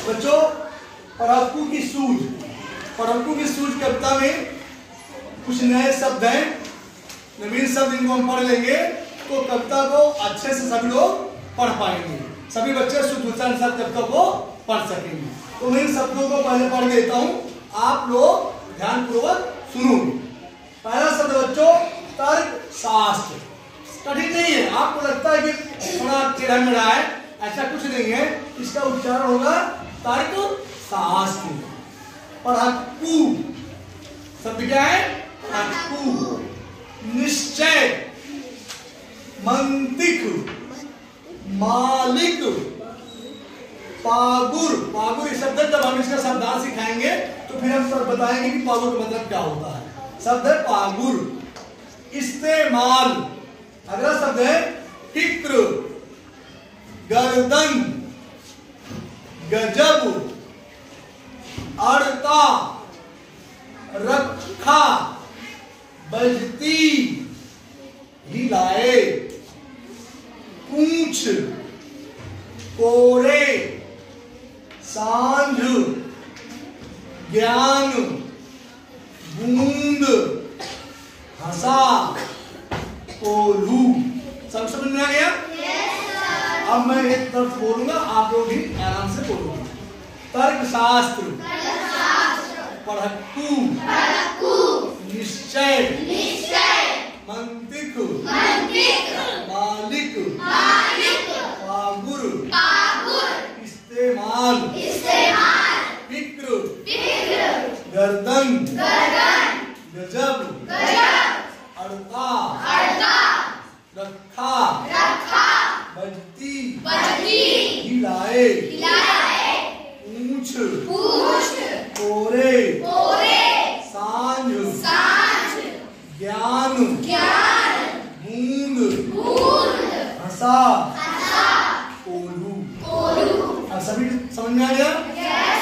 बच्चों पढ़क्कू की सूझ, पढ़क्कू की सूझ कविता में कुछ नए शब्द हैं, नवीन शब्द, इनको हम पढ़ लेंगे तो कविता को अच्छे से सभी लोग पढ़ पाएंगे, सभी बच्चे शुद्ध उच्चारण के साथ कविता को पढ़ सकेंगे। तो मैं इन शब्दों को पहले पढ़ देता हूं, आप लोग ध्यानपूर्वक सुनोगे। पहला शब्द बच्चों तर्क शास्त्र। कठिन नहीं है, आपको लगता है कि थोड़ा टेढ़ा मेढ़ा है, ऐसा कुछ नहीं है। इसका उच्चारण होगा तर्क शास्त्र। पढ़क्कू शब्द क्या है? पढ़क्कू। निश्चय, मंतिक, मालिक, पागुर। पागुर इस शब्द जब हम इसका शब्दार्थ सिखाएंगे तो फिर हम सब बताएंगे कि पागुर का मतलब क्या होता है। शब्द है पागुर। इस्तेमाल। अगला शब्द है फिक्र, गर्दन, गजब, अड़ता, रखा, बजती, हिलाए, पूंछ, कोरे, सांझ, ज्ञान, बूंद, हंसा, कोल्हू। सब समझ में आ गया? अब मैं एक तरफ बोलूंगा, आप लोग भी आराम से बोलूंगा। तर्कशास्त्र, पढ़क्कू, निश्चय, मंतिक, मालिक, पागुर, इस्तेमाल, फिक्र, गर्दन, गजब, अड़ता, रखा, बजती, हिलाए, पूंछ, कोरे, सांझ, ज्ञान, बूंद, हंसा, कोल्हू। अब सभी समझ में आ गया?